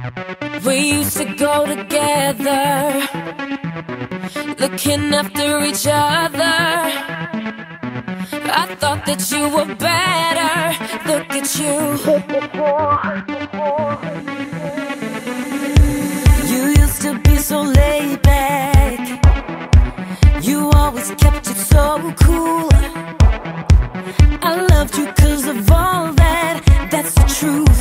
We used to go together, looking after each other. I thought that you were better. Look at you. You used to be so laid back. You always kept it so cool. I loved you 'cause of all that. That's the truth.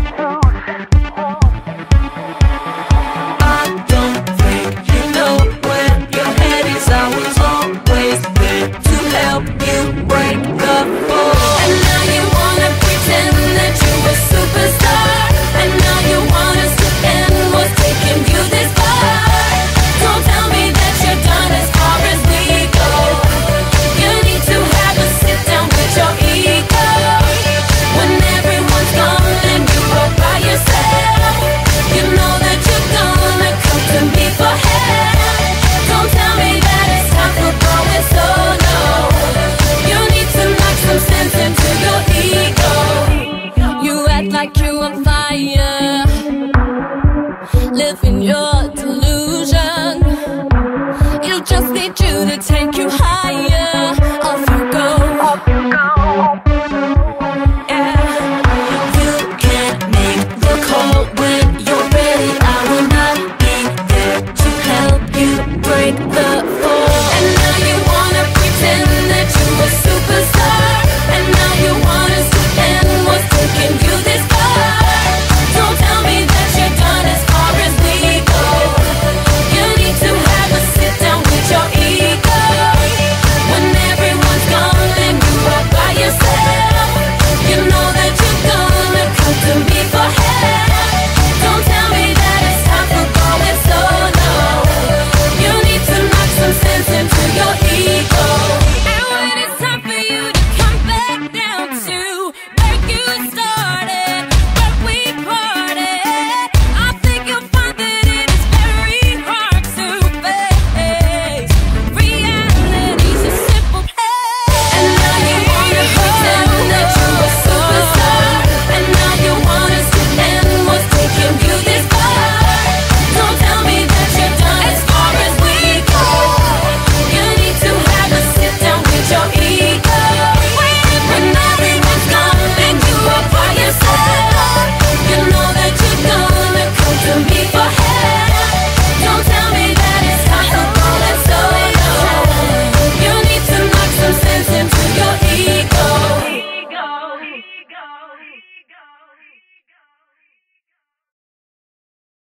I don't think you know where your head is. I was always there to help you break the fall. And now you wanna pretend that you're a superstar. And now you want us to end what's taking you this far. Don't tell me that you're done as far as we go. You need to have a sit down with your ego. When everyone's gone and you are by yourself, you know that you're gonna come to me for help. Don't tell me that it's time for going solo. You need to knock some sense into your ego. You act like you're on fire,